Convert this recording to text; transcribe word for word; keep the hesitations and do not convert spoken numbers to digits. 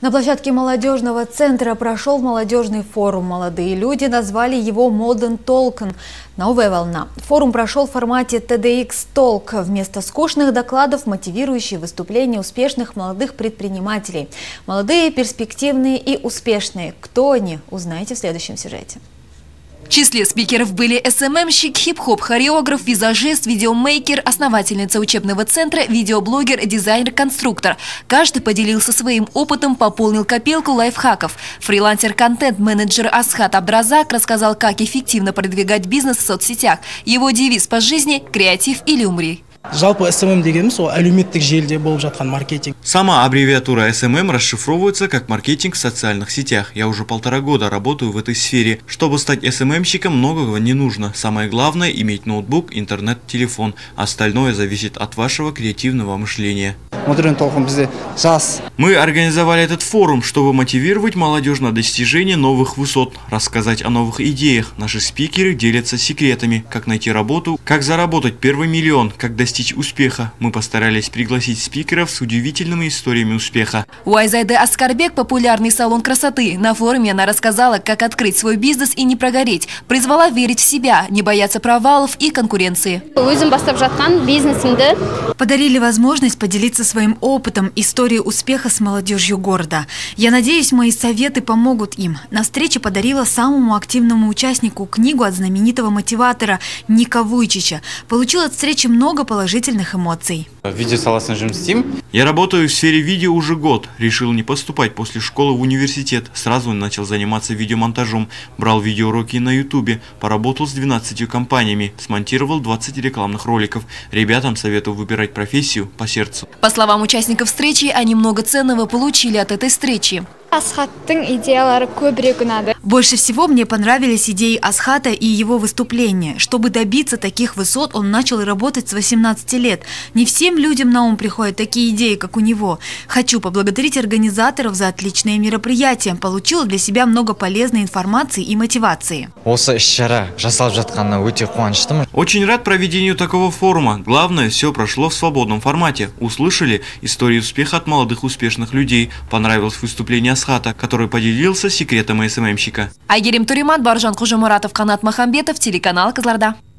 На площадке молодежного центра прошел молодежный форум. Молодые люди назвали его Modern Talk. Новая волна. Форум прошел в формате тэ дэ икс Talk. Вместо скучных докладов мотивирующие выступления успешных молодых предпринимателей. Молодые, перспективные и успешные. Кто они, узнаете в следующем сюжете. В числе спикеров были эс эм эм-щик, хип-хоп, хореограф, визажист, видеомейкер, основательница учебного центра, видеоблогер, дизайнер, конструктор. Каждый поделился своим опытом, пополнил копилку лайфхаков. Фрилансер-контент-менеджер Асхат Абдразак рассказал, как эффективно продвигать бизнес в соцсетях. Его девиз по жизни – «Креатив или умри». Жалпы эс эм эм дегеніміз ол әлеуметтік желіде болып жатқан маркетинг. Сама аббревиатура эс эм эм расшифровывается как маркетинг в социальных сетях. Я уже полтора года работаю в этой сфере. Чтобы стать эс эм эм-щиком, многого не нужно. Самое главное – иметь ноутбук, интернет, телефон. Остальное зависит от вашего креативного мышления. Мы организовали этот форум, чтобы мотивировать молодежь на достижение новых высот, рассказать о новых идеях. Наши спикеры делятся секретами, как найти работу, как заработать первый миллион, как достичь успеха. Мы постарались пригласить спикеров с удивительными историями успеха. У Айзайды Аскарбек популярный салон красоты. На форуме она рассказала, как открыть свой бизнес и не прогореть. Призвала верить в себя, не бояться провалов и конкуренции. Подарили возможность поделиться своим опытом, историей успеха с молодежью города. Я надеюсь, мои советы помогут им. На встрече подарила самому активному участнику книгу от знаменитого мотиватора Ника Вуйчича. Получил от встречи много положительных эмоций. Я работаю в сфере видео уже год. Решил не поступать после школы в университет. Сразу начал заниматься видеомонтажом. Брал видеоуроки на ютубе. Поработал с двенадцатью компаниями. Смонтировал двадцать рекламных роликов. Ребятам советую выбирать профессию по сердцу. По словам участников встречи, они много ценного получили от этой встречи. Больше всего мне понравились идеи Асхата и его выступления. Чтобы добиться таких высот, он начал работать с восемнадцати лет. Не всем людям на ум приходят такие идеи, как у него. Хочу поблагодарить организаторов за отличное мероприятие. Получила для себя много полезной информации и мотивации. Очень рад проведению такого форума. Главное, все прошло в свободном формате. Услышали истории успеха от молодых успешных людей. Понравилось выступление Асхата, который поделился секретом эс эм эм-щика. Айгерим Туриман, Баржан Кужумуратов, Канат Махамбетов, телеканал Кызылорда.